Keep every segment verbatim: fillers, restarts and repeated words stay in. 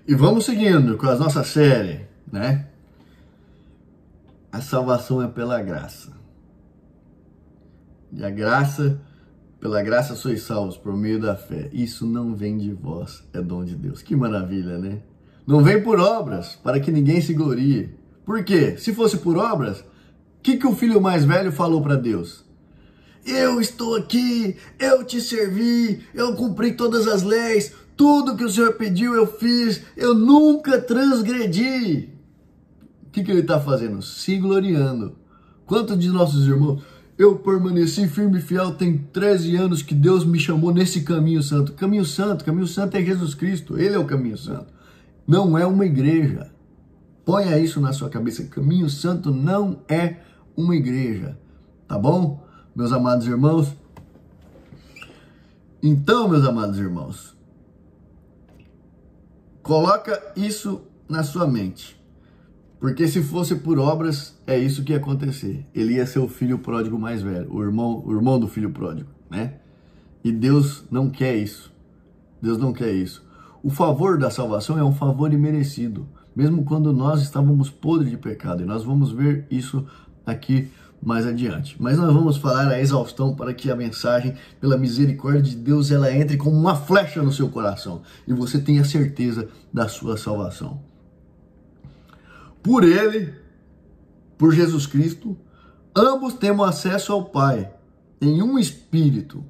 E vamos seguindo com a nossa série, né? A salvação é pela graça. E a graça, pela graça sois salvos por meio da fé. Isso não vem de vós, é dom de Deus. Que maravilha, né? Não vem por obras, para que ninguém se glorie. Por quê? Se fosse por obras, o que, que o filho mais velho falou para Deus? Eu estou aqui, eu te servi, eu cumpri todas as leis, tudo que o Senhor pediu eu fiz, eu nunca transgredi. O que, que ele está fazendo? Se gloriando. Quantos de nossos irmãos, eu permaneci firme e fiel, tem treze anos que Deus me chamou nesse caminho santo. Caminho santo, caminho santo é Jesus Cristo, Ele é o caminho santo. Não é uma igreja. Ponha isso na sua cabeça, caminho santo não é uma igreja, tá bom? Meus amados irmãos, então, meus amados irmãos, coloca isso na sua mente, porque se fosse por obras, é isso que ia acontecer. Ele ia ser o filho pródigo mais velho, o irmão, o irmão do filho pródigo, né? E Deus não quer isso, Deus não quer isso. O favor da salvação é um favor imerecido, mesmo quando nós estávamos podres de pecado, e nós vamos ver isso aqui mais adiante. Mas nós vamos falar a exaustão para que a mensagem, pela misericórdia de Deus, ela entre como uma flecha no seu coração e você tenha certeza da sua salvação. Por Ele, por Jesus Cristo, ambos temos acesso ao Pai em um Espírito.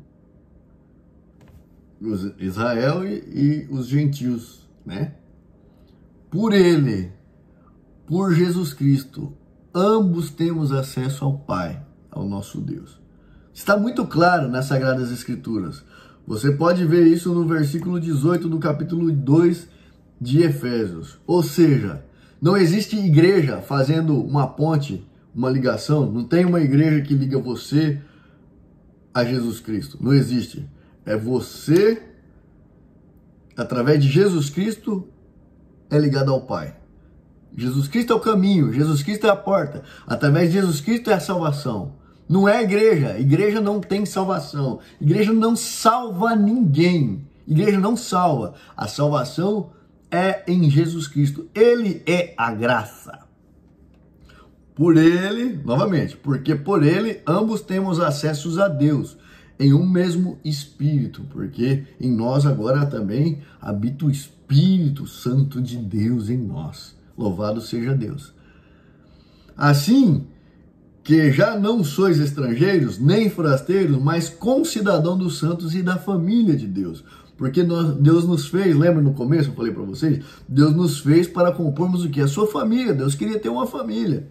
Israel e, e os gentios, né? Por Ele, por Jesus Cristo, ambos temos acesso ao Pai, ao nosso Deus. Está muito claro nas Sagradas Escrituras. Você pode ver isso no versículo dezoito do capítulo dois de Efésios. Ou seja, não existe igreja fazendo uma ponte, uma ligação. Não tem uma igreja que liga você a Jesus Cristo. Não existe. É você, através de Jesus Cristo, é ligado ao Pai. Jesus Cristo é o caminho, Jesus Cristo é a porta. Através de Jesus Cristo é a salvação. Não é a igreja. Igreja não tem salvação. Igreja não salva ninguém. Igreja não salva. A salvação é em Jesus Cristo. Ele é a graça. Por Ele, novamente, porque por Ele ambos temos acessos a Deus em um mesmo Espírito, porque em nós agora também habita o Espírito Santo de Deus em nós. Louvado seja Deus. Assim que já não sois estrangeiros, nem forasteiros, mas concidadão dos santos e da família de Deus. Porque nós, Deus nos fez, lembra no começo eu falei para vocês? Deus nos fez para compormos o que? A sua família. Deus queria ter uma família.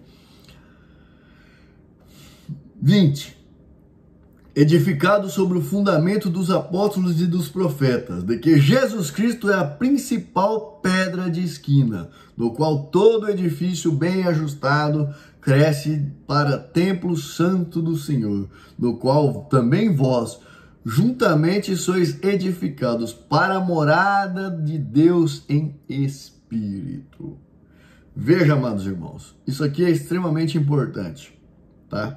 vinte. Edificado sobre o fundamento dos apóstolos e dos profetas, de que Jesus Cristo é a principal pedra de esquina, no qual todo edifício bem ajustado cresce para templo santo do Senhor, no qual também vós, juntamente sois edificados para a morada de Deus em Espírito. Veja, amados irmãos, isso aqui é extremamente importante, tá?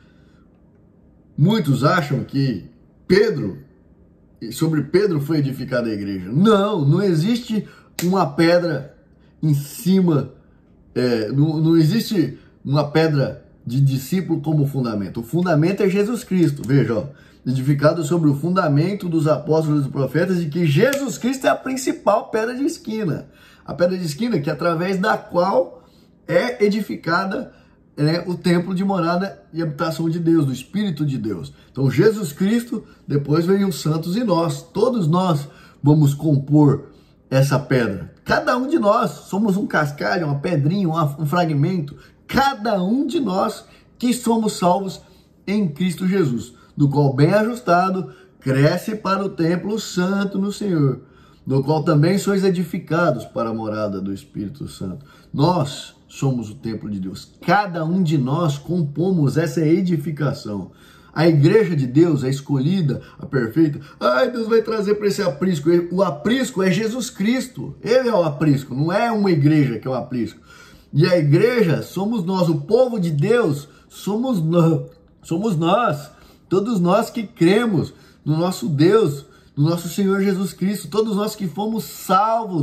Muitos acham que Pedro, sobre Pedro foi edificada a igreja. Não, não existe uma pedra em cima, é, não, não existe uma pedra de discípulo como fundamento. O fundamento é Jesus Cristo, veja, ó, edificado sobre o fundamento dos apóstolos e dos profetas, de que Jesus Cristo é a principal pedra de esquina. A pedra de esquina que através da qual é edificada é o templo de morada e habitação de Deus, do Espírito de Deus. Então Jesus Cristo, depois vem os santos e nós, todos nós vamos compor essa pedra. Cada um de nós somos um cascalho, uma pedrinha, um fragmento. Cada um de nós que somos salvos em Cristo Jesus, no qual bem ajustado cresce para o templo santo no Senhor, no qual também sois edificados para a morada do Espírito Santo. Nós somos o templo de Deus. Cada um de nós compomos essa edificação. A igreja de Deus é escolhida, a perfeita. Ai, Deus vai trazer para esse aprisco. O aprisco é Jesus Cristo. Ele é o aprisco, não é uma igreja que é o aprisco. E a igreja somos nós, o povo de Deus somos nós. Somos nós. Todos nós que cremos no nosso Deus, no nosso Senhor Jesus Cristo. Todos nós que fomos salvos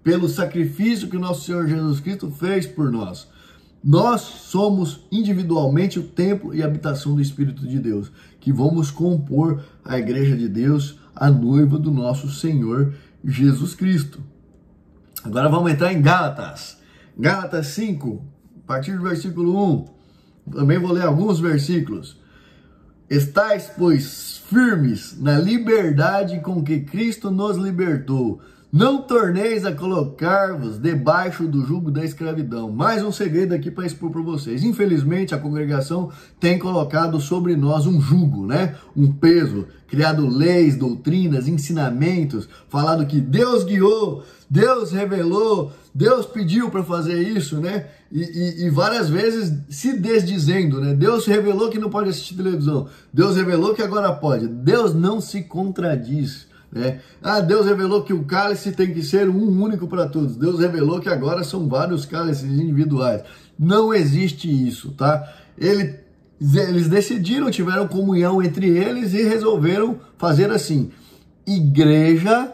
pelo sacrifício que o nosso Senhor Jesus Cristo fez por nós. Nós somos individualmente o templo e a habitação do Espírito de Deus, que vamos compor a igreja de Deus, a noiva do nosso Senhor Jesus Cristo. Agora vamos entrar em Gálatas. Gálatas cinco, a partir do versículo um. Também vou ler alguns versículos. Estais, pois, firmes na liberdade com que Cristo nos libertou. Não torneis a colocar-vos debaixo do jugo da escravidão. Mais um segredo aqui para expor para vocês. Infelizmente, a congregação tem colocado sobre nós um jugo, né? Um peso, criado leis, doutrinas, ensinamentos, falado que Deus guiou, Deus revelou, Deus pediu para fazer isso, né? E, e, e várias vezes se desdizendo, né? Deus revelou que não pode assistir televisão. Deus revelou que agora pode. Deus não se contradiz. Né? Ah, Deus revelou que o cálice tem que ser um único para todos. Deus revelou que agora são vários cálices individuais. Não existe isso, tá? Ele, eles decidiram, tiveram comunhão entre eles e resolveram fazer assim. Igreja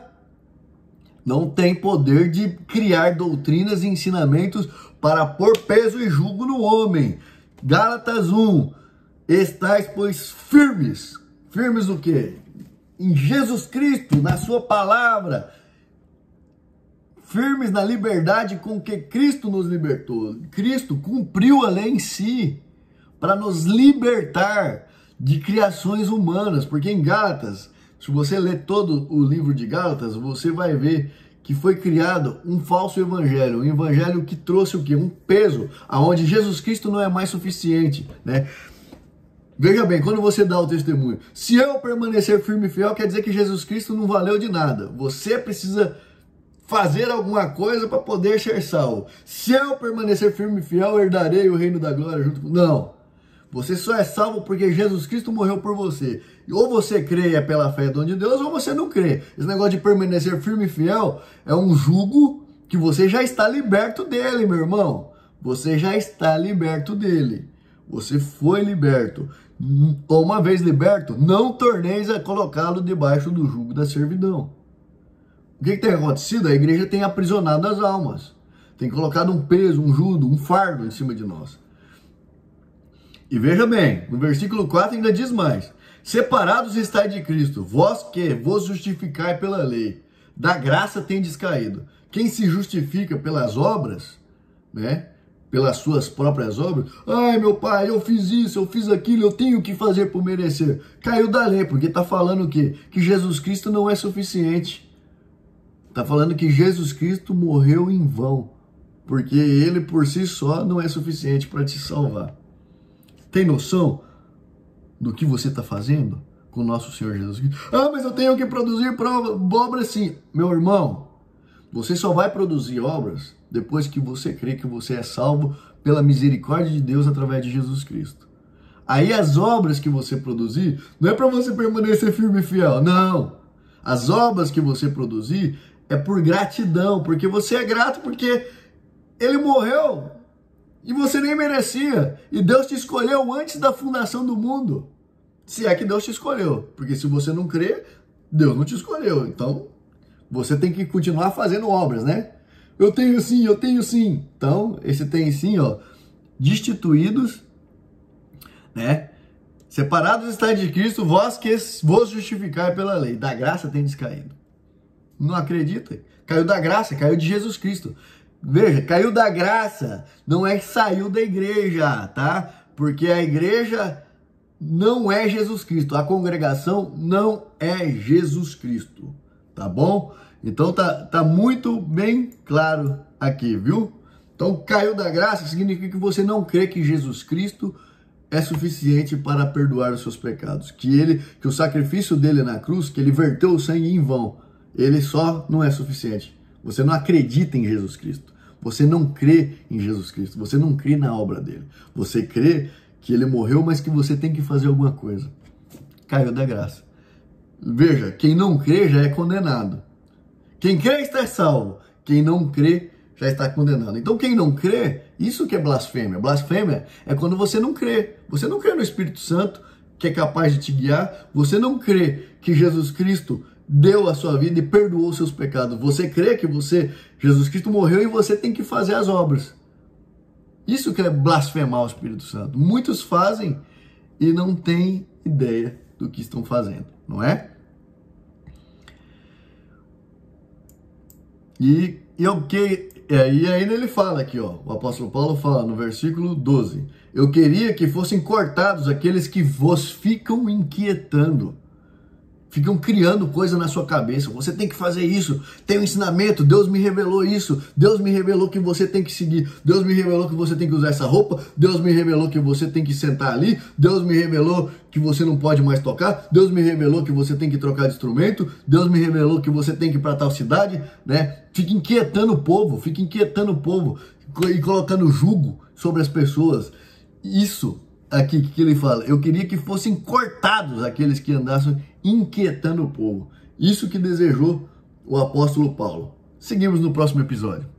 não tem poder de criar doutrinas e ensinamentos para pôr peso e jugo no homem. Gálatas um. Estais, pois, firmes. Firmes o quê? Em Jesus Cristo, na sua palavra, firmes na liberdade com que Cristo nos libertou. Cristo cumpriu a lei em si para nos libertar de criações humanas, porque em Gálatas, se você ler todo o livro de Gálatas, você vai ver que foi criado um falso evangelho, um evangelho que trouxe o quê? Um peso, aonde Jesus Cristo não é mais suficiente, né? Veja bem, quando você dá o testemunho, se eu permanecer firme e fiel, quer dizer que Jesus Cristo não valeu de nada. Você precisa fazer alguma coisa para poder ser salvo. Se eu permanecer firme e fiel, herdarei o reino da glória junto com... Não. Você só é salvo porque Jesus Cristo morreu por você. Ou você crê é pela fé do dom de Deus, ou você não crê. Esse negócio de permanecer firme e fiel é um jugo que você já está liberto dele, meu irmão. Você já está liberto dele. Você foi liberto. Uma vez liberto, não torneis a colocá-lo debaixo do jugo da servidão. O que, que tem acontecido? A igreja tem aprisionado as almas. Tem colocado um peso, um jugo, um fardo em cima de nós. E veja bem, no versículo quatro ainda diz mais. Separados estáis de Cristo, vós que vos justificai pela lei, da graça tendes caído. Quem se justifica pelas obras, né? Pelas suas próprias obras, ai meu pai, eu fiz isso, eu fiz aquilo, eu tenho que fazer por merecer. Caiu da lei, porque está falando o quê? Que Jesus Cristo não é suficiente. Está falando que Jesus Cristo morreu em vão, porque ele por si só não é suficiente para te salvar. Tem noção do que você está fazendo com o nosso Senhor Jesus Cristo? Ah, mas eu tenho que produzir obras sim. Meu irmão, você só vai produzir obras depois que você crê que você é salvo pela misericórdia de Deus através de Jesus Cristo. Aí as obras que você produzir, não é para você permanecer firme e fiel, não. As obras que você produzir é por gratidão, porque você é grato porque ele morreu e você nem merecia. E Deus te escolheu antes da fundação do mundo. Se é que Deus te escolheu, porque se você não crê, Deus não te escolheu. Então, você tem que continuar fazendo obras, né? Eu tenho sim, eu tenho sim. Então, esse tem sim, ó, destituídos, né? Separados estáis de Cristo, vós que vos justificai pela lei. Da graça tendes caído. Não acredita? Caiu da graça, caiu de Jesus Cristo. Veja, caiu da graça, não é que saiu da igreja, tá? Porque a igreja não é Jesus Cristo, a congregação não é Jesus Cristo, tá bom? Então tá, tá muito bem claro aqui, viu? Então caiu da graça significa que você não crê que Jesus Cristo é suficiente para perdoar os seus pecados, que ele, que o sacrifício dele na cruz, que ele verteu o sangue em vão, ele só não é suficiente. Você não acredita em Jesus Cristo, você não crê em Jesus Cristo, você não crê na obra dele, você crê que ele morreu, mas que você tem que fazer alguma coisa. Caiu da graça. Veja, quem não crê já é condenado. Quem crê está salvo, quem não crê já está condenado. Então quem não crê, isso que é blasfêmia. Blasfêmia é quando você não crê. Você não crê no Espírito Santo, que é capaz de te guiar. Você não crê que Jesus Cristo deu a sua vida e perdoou seus pecados. Você crê que você, Jesus Cristo morreu e você tem que fazer as obras. Isso que é blasfemar o Espírito Santo. Muitos fazem e não têm ideia do que estão fazendo, não é? E, e, okay, e ainda ele fala aqui, ó, o apóstolo Paulo fala no versículo doze, eu queria que fossem cortados aqueles que vos ficam inquietando, ficam criando coisa na sua cabeça, você tem que fazer isso, tem um ensinamento, Deus me revelou isso, Deus me revelou que você tem que seguir, Deus me revelou que você tem que usar essa roupa, Deus me revelou que você tem que sentar ali, Deus me revelou que você não pode mais tocar, Deus me revelou que você tem que trocar de instrumento, Deus me revelou que você tem que ir para tal cidade, né? Fica inquietando o povo, fica inquietando o povo e colocando jugo sobre as pessoas. Isso aqui que ele fala, eu queria que fossem cortados aqueles que andassem inquietando o povo. Isso que desejou o apóstolo Paulo. Seguimos no próximo episódio.